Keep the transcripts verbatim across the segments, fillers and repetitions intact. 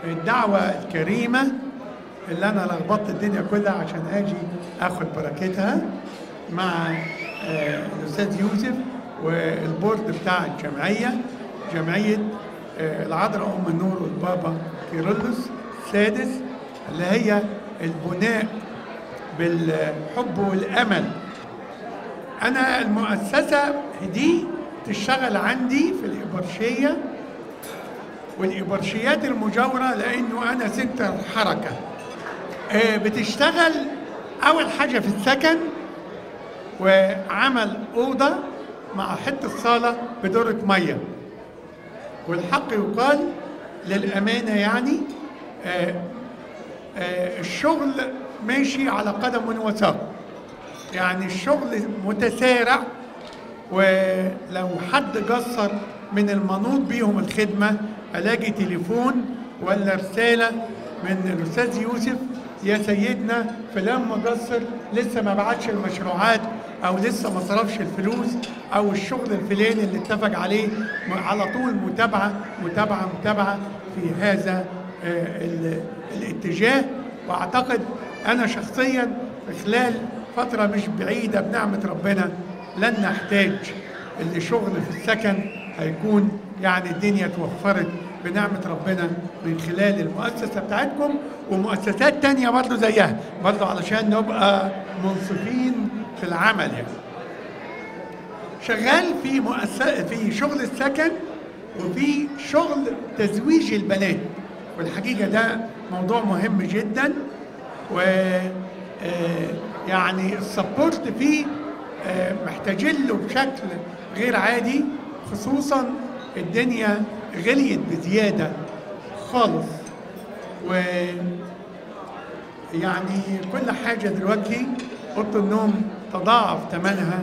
الدعوة الكريمة اللي أنا لخبطت الدنيا كلها عشان أجي آخد بركتها مع الأستاذ يوسف والبورد بتاع الجمعية، جمعية العذراء أم النور والبابا كيرلس السادس، اللي هي البناء بالحب والأمل. أنا المؤسسة دي تشتغل عندي في الإبرشية والإبرشيات المجاورة، لأنه أنا سنتر حركة. بتشتغل أول حاجة في السكن وعمل أوضة مع حتة صالة بدورة مية، والحق يقال للأمانة يعني آآ آآ الشغل ماشي على قدم وساق، يعني الشغل متسارع، ولو حد قصر من المنوط بيهم الخدمة ألاقي تليفون ولا رسالة من الأستاذ يوسف: يا سيدنا فلان مقصر لسه ما بعتش المشروعات، أو لسه ما صرفش الفلوس، أو الشغل الفلاني اللي اتفق عليه. على طول متابعة متابعة متابعة في هذا الاتجاه. وأعتقد أنا شخصيا في خلال فترة مش بعيدة بنعمة ربنا لن نحتاج اللي شغل في السكن، هيكون يعني الدنيا توفرت بنعمة ربنا من خلال المؤسسة بتاعتكم ومؤسسات تانية برضو زيها، برضو علشان نبقى منصفين في العمل. يعني شغال في مؤسسة في شغل السكن وفي شغل تزويج البنات، والحقيقة ده موضوع مهم جدا، و يعني السبورت فيه محتاجين له بشكل غير عادي، خصوصا الدنيا غليت بزيادة خالص، ويعني كل حاجة دلوقتي أوضة النوم تضاعف ثمنها،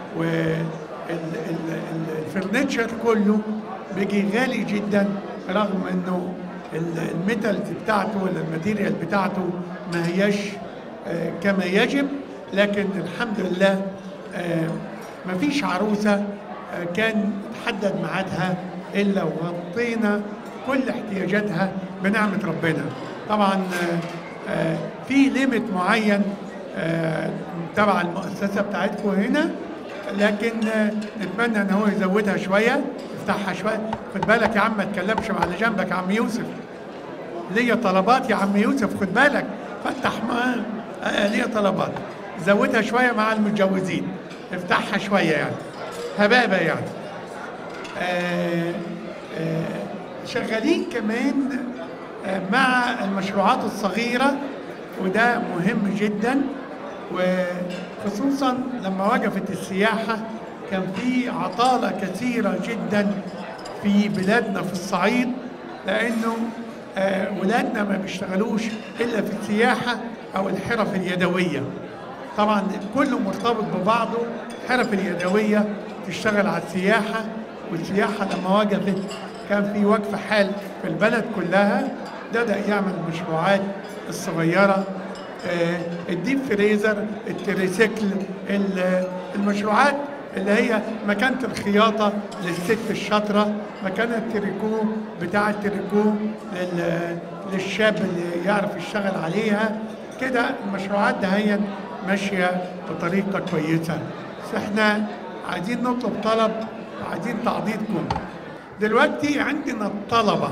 والفرنتشر كله بيجي غالي جدا، رغم انه الميتالز بتاعته ولا الماتيريال بتاعته ما هياش كما يجب، لكن الحمد لله ما فيش عروسة كان تحدد ميعادها إلا وغطينا كل احتياجاتها بنعمة ربنا. طبعا في ليميت معين تبع المؤسسة بتاعتكم هنا، لكن نتمنى ان هو يزودها شوية، يفتحها شوية. خد بالك يا عم ما تكلمش مع اللي جنبك يا عم يوسف، ليا طلبات يا عم يوسف، خد بالك فتح ما آه ليا طلبات، زودها شوية مع المتجوزين، افتحها شوية يعني هبابة يعني. آه آه شغالين كمان آه مع المشروعات الصغيرة، وده مهم جدا، وخصوصا لما وقفت السياحة كان في عطالة كثيرة جدا في بلادنا في الصعيد، لأنه آه ولادنا ما بيشتغلوش إلا في السياحة أو الحرف اليدوية. طبعا كله مرتبط ببعضه، الحرف اليدوية تشتغل على السياحة، والسياحة لما وقفت كان في وقف حال في البلد كلها، بدأ يعمل المشروعات الصغيرة، آه الديب فريزر، التريسيكل، المشروعات اللي هي مكانة الخياطة للست الشاطرة، مكانة التريكو بتاع التريكو للشاب اللي يعرف يشتغل عليها كده. المشروعات دهيا ماشية بطريقة كويسة، بس احنا عايزين نطلب طلب وعايزين تعضيدكم. دلوقتي عندنا الطلبة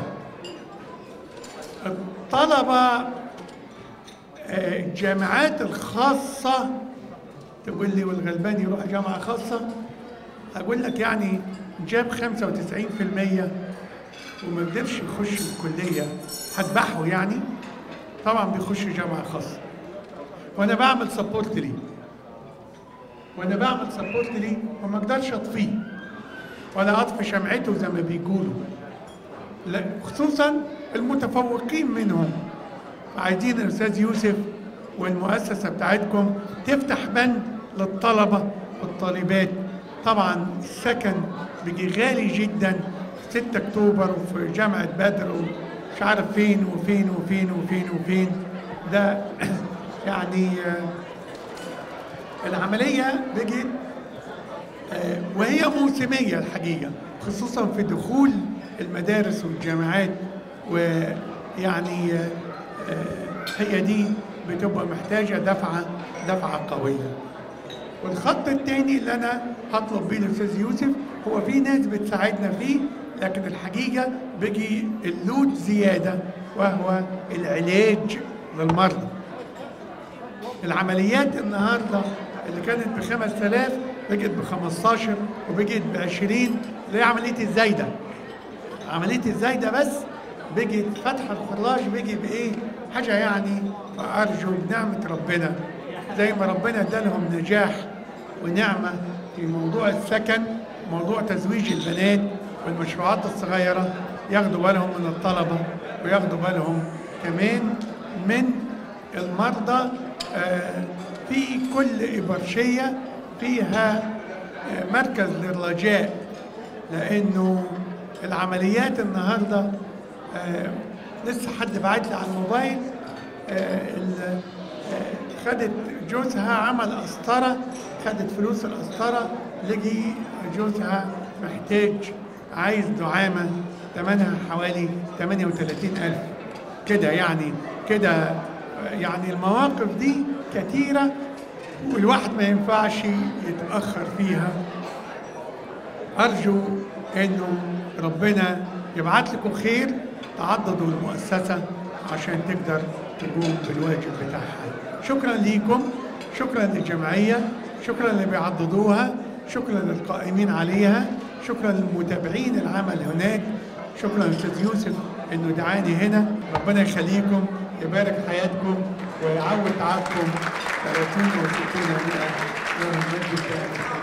الطلبة الجامعات الخاصة، تقول لي والغلبان يروح جامعة خاصة، أقول لك يعني جاب خمسة وتسعين في المية وما قدرش يخش الكلية، هتبحه يعني. طبعا بيخش جامعة خاصة، وأنا بعمل سبورت ليه وأنا بعمل سبورت ليه وما أقدرش أطفيه ولا أطفي شمعته زي ما بيقولوا، لا خصوصا المتفوقين منهم. عايزين الأستاذ يوسف والمؤسسة بتاعتكم تفتح بند للطلبة والطالبات. طبعا السكن بيجي غالي جدا في ستة أكتوبر وفي جامعة بدر ومش عارف فين وفين وفين وفين وفين ده يعني العملية بيجي وهي موسمية الحقيقة، خصوصا في دخول المدارس والجامعات يعني هي دي بتبقى محتاجة دفعة دفعة قوية. والخط الثاني اللي أنا هطلب بيه الأستاذ يوسف، هو في ناس بتساعدنا فيه، لكن الحقيقة بيجي اللود زيادة، وهو العلاج للمرضى. العمليات النهارده اللي كانت ب خمسة آلاف بقت ب خمستاشر وبقت ب عشرين، اللي هي عملية الزايدة. عملية الزايدة بس بقت فتح الخراج بيجي بإيه؟ حاجة يعني. فأرجو بنعمة ربنا زي ما ربنا ادالهم نجاح ونعمة في موضوع السكن، موضوع تزويج البنات والمشروعات الصغيرة، ياخدوا بالهم من الطلبة وياخدوا بالهم كمان من المرضى. آه في كل إبرشية فيها آه مركز للرجاء، لأنه العمليات النهاردة آه لسه حد بعت لي على الموبايل، آه خدت جوزها عمل قسطرة، خدت فلوس القسطرة، لقي جوزها محتاج عايز دعامة ثمنها حوالي ثمانية وثلاثين ألف كده. يعني كده يعني المواقف دي كتيرة، والواحد ما ينفعش يتأخر فيها. أرجو إنه ربنا يبعت لكم خير، تعضدوا المؤسسة عشان تقدر تقوم بالواجب بتاعها. شكرا ليكم، شكرا للجمعية، شكرا اللي بيعضدوها، شكرا للقائمين عليها، شكرا للمتابعين العمل هناك، شكرا للاستاذ يوسف انه دعاني هنا. ربنا يخليكم، يبارك حياتكم ويعود تعبكم ثلاثين وستين مئة يوم المجد.